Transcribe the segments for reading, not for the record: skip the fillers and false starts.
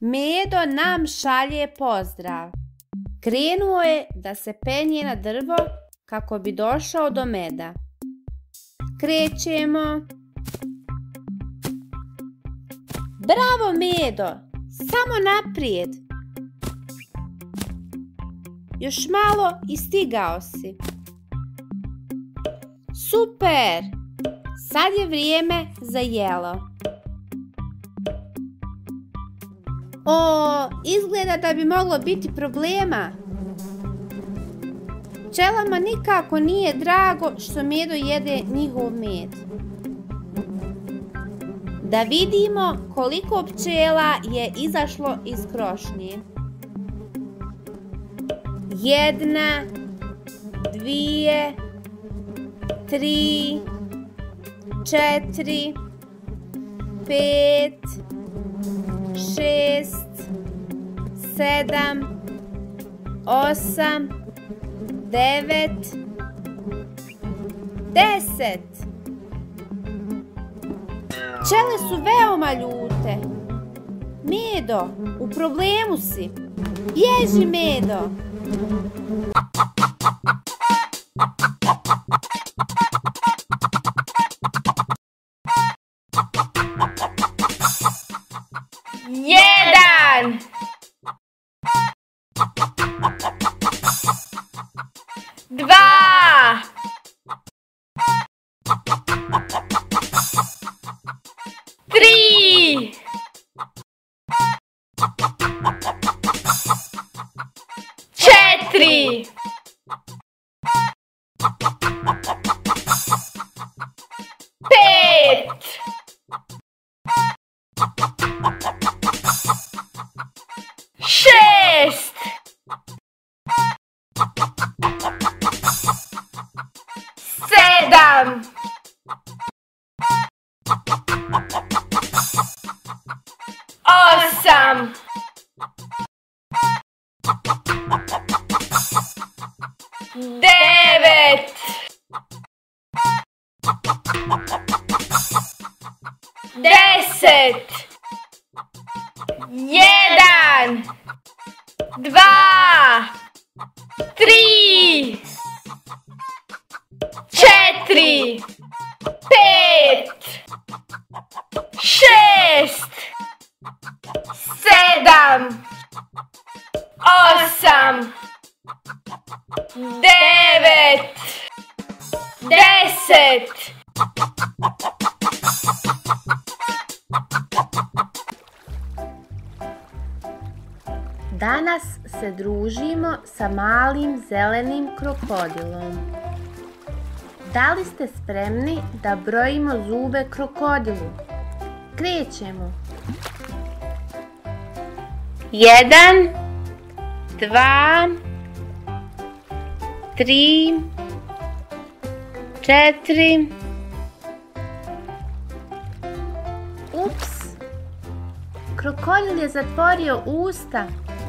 Medo nam šalje pozdrav. Krenuo je da se penje na drvo kako bi došao do meda. Krećemo. Bravo, Medo! Samo naprijed! Još malo i stigao si. Super! Sad je vrijeme za jelo. O, izgleda da bi moglo biti problema. Pčelama nikako nije drago što Medo jede njihov med. Da vidimo koliko pčela je izašlo iz krošnje. 1, 2, 3, 4, 5, 6, 7, 8, 9, 10. Pčele su veoma ljute. Medo, u problemu si. Bježi, Medo. Jedan. Dva. Tri. Četiri. Pet. Šest. Sedam. Osam. Devet. 10. 1, 2, 3, 4, 5, 6, 7, 8, 9, 10. Danas se družimo sa malim zelenim krokodilom. Da li ste spremni da brojimo zube krokodilu? Krećemo. 1, 2, 3, 4. Ups! Krokodil je zatvorio usta.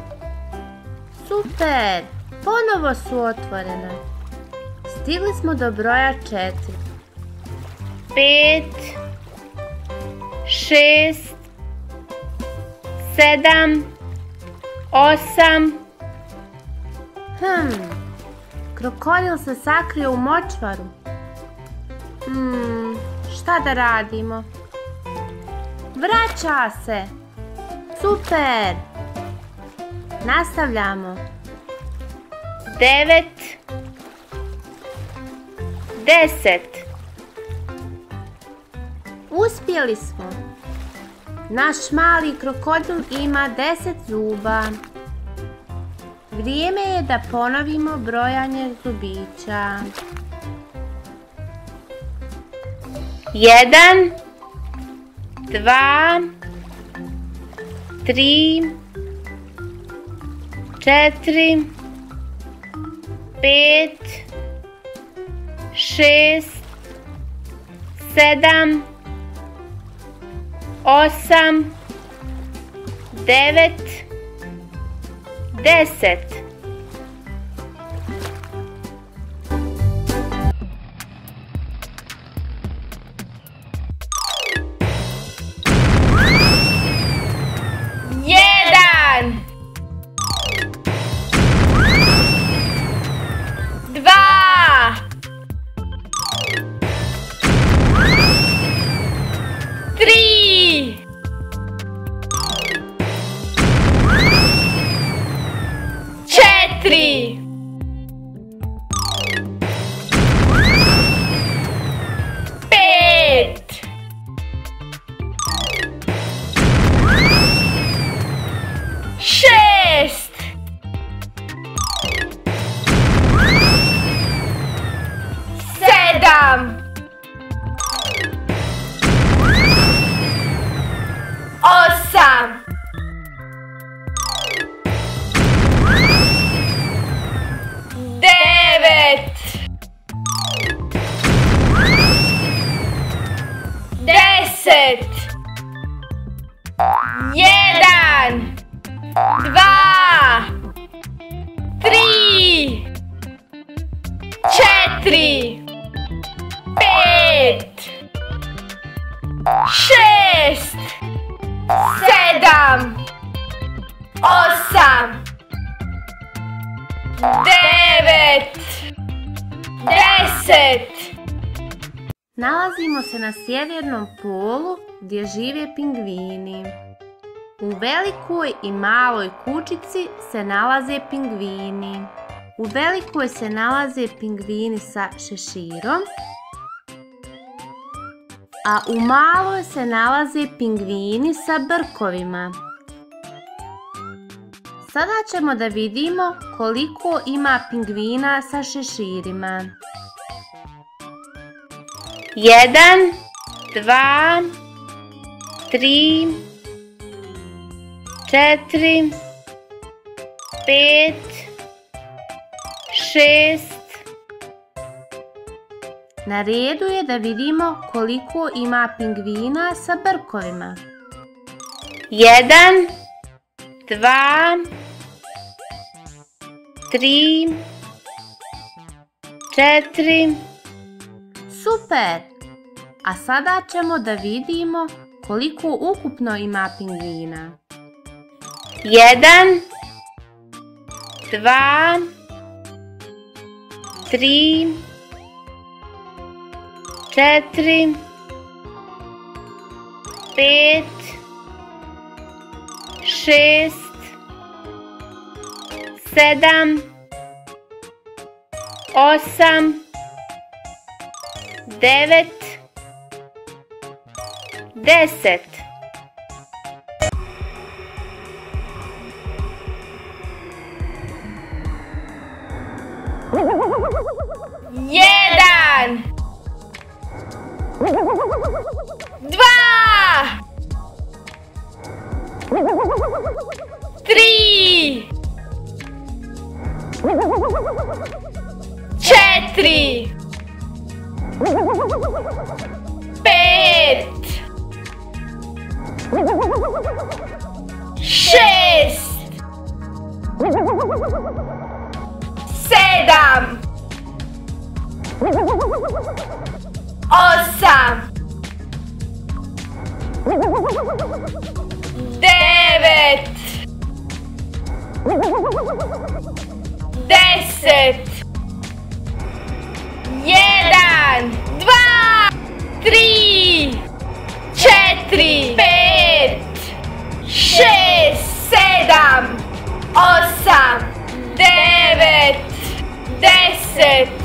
Super! Ponovo su otvorena. Stigli smo do broja 4. 5, 6, 7, 8. Krokodil se sakrio u močvaru. Šta da radimo? Vraća se! Super! Nastavljamo. 9, 10. Uspjeli smo. Naš mali krokodil ima 10 zuba. Vrijeme je da ponovimo brojanje zubića. 1, 2, 3, 4, 5, 6, 7, 8, 9, 10. Jedan. 1, 2, 3, 4, 5, 6, 7, 8, 9, 10. Nalazimo se na sjevernom polu gdje žive pingvini. U velikoj i maloj kućici se nalaze pingvini. U velikoj se nalaze pingvini sa šeširom, a u maloj se nalaze pingvini sa brkovima. Sada ćemo da vidimo koliko ima pingvina sa šeširima. 1, 2, 3, 4, 5, 6. Na redu je da vidimo koliko ima pingvina sa brkovima. 1, 2, 3, 4. Super! A sada ćemo da vidimo koliko ukupno ima pingvina. 1, 2, 3, 4, 5, 6, 7, 8, 9, 10. Jedan, 2, 3, 4, 5, 6, 7, 8, 9, 10. 1, 2, 3, 4, 5, 6, 7, 8, 9, 10.